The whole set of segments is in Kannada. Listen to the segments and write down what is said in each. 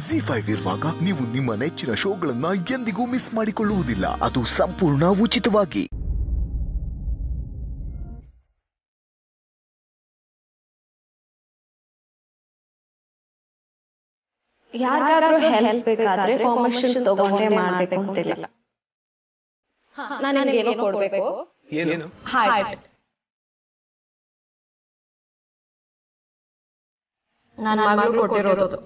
ZEE5 ಇರುವಾಗ ನೀವು ನಿಮ್ಮ ನೆಚ್ಚಿನ ಶೋಗಳನ್ನ ಎಂದಿಗೂ ಮಿಸ್ ಮಾಡಿಕೊಳ್ಳುವುದಿಲ್ಲ. ಅದು ಸಂಪೂರ್ಣ ಉಚಿತವಾಗಿ. ಯಾರಿಗಾದ್ರೂ ಹೆಲ್ಪ್ ಬೇಕಾದ್ರೆ ಪರ್ಮಿಷನ್ ತಗೊಂಡೇ ಮಾಡ್ಬೇಕು ಅಂತಿಲ್ಲ. ನಾನು ನಿನಗೆ ಏನೋ ಕೊಡ್ಬೇಕು. ಏನು? ಹಾರ್ಟ್. ನನ್ನ ಮಗಳು ಕೊಟ್ಟಿರೋದು.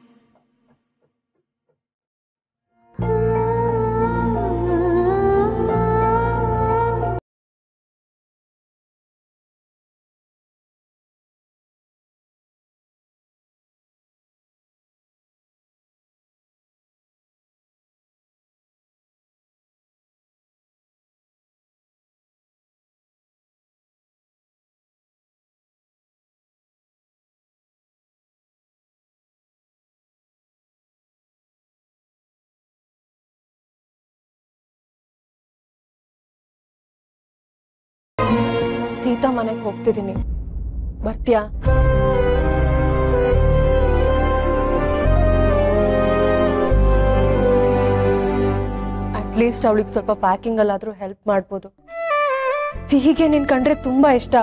ಸೀತಾ ಮನೆಗೆ ಹೋಗ್ತಿದ್ದೀನಿ, ಬರ್ತೀಯಾ? ಅಟ್ಲೀಸ್ಟ್ ಅವಳಿಗೆ ಸ್ವಲ್ಪ ಪ್ಯಾಕಿಂಗ್ ಅಲ್ಲಾದ್ರೂ ಹೆಲ್ಪ್ ಮಾಡ್ಬೋದು. ಸಿಹಿಗೆ ನೀನ್ ಕಂಡ್ರೆ ತುಂಬಾ ಇಷ್ಟ.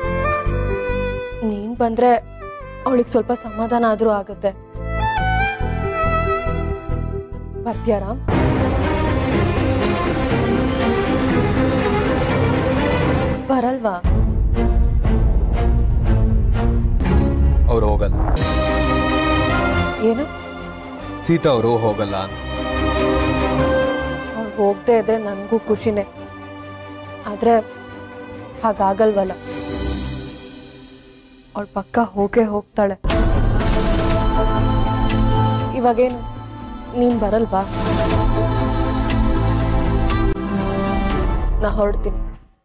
ನೀನ್ ಬಂದ್ರೆ ಅವಳಿಗೆ ಸ್ವಲ್ಪ ಸಮಾಧಾನ ಆದ್ರೂ ಆಗುತ್ತೆ. ಬರ್ತೀಯಾ ರಾಮ್? ಬರಲ್ವಾ? ಅವ್ರು ಹೋಗಲ್ಲ. ಏನು? ಸೀತಾ ಅವರು ಹೋಗಲ್ಲ. ಅವ್ರು ಹೋಗದೆ ಇದ್ರೆ ನನಗೂ ಖುಷಿನೇ, ಆದ್ರೆ ಹಾಗಾಗಲ್ವಲ್ಲ. ಅವಳ ಪಕ್ಕ ಹೋಗೇ ಹೋಗ್ತಾಳೆ. ಇವಾಗೇನು ನೀನ್ ಬರಲ್ವಾ? ನಾ ಹೊರಡ್ತೀನಿ.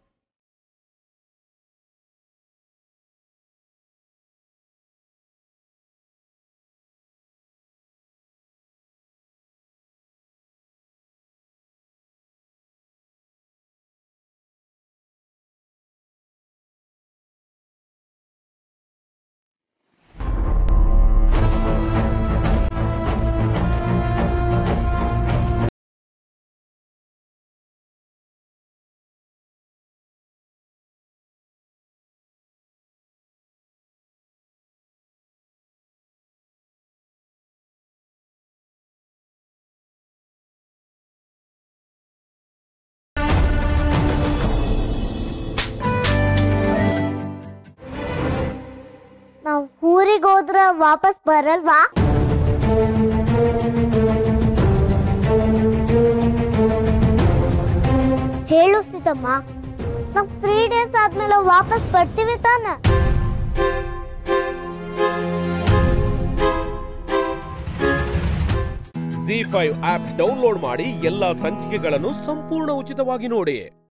ನಾವು ಊರಿಗೆ ಹೋದ್ರೆ ವಾಪಸ್ ಬರಲ್ವಾ? ಹೇಳು ಸೀತಮ್ಮ, ನಾವು 3 ಡೇಸ್ ಆದ್ಮೇಲೆ ವಾಪಸ್ ಬರ್ತೀವಿ ತಾನೆ? ZEE5 ಆಪ್ ಡೌನ್ಲೋಡ್ ಮಾಡಿ ಎಲ್ಲಾ ಸಂಚಿಕೆಗಳನ್ನು ಸಂಪೂರ್ಣ ಉಚಿತವಾಗಿ ನೋಡಿ.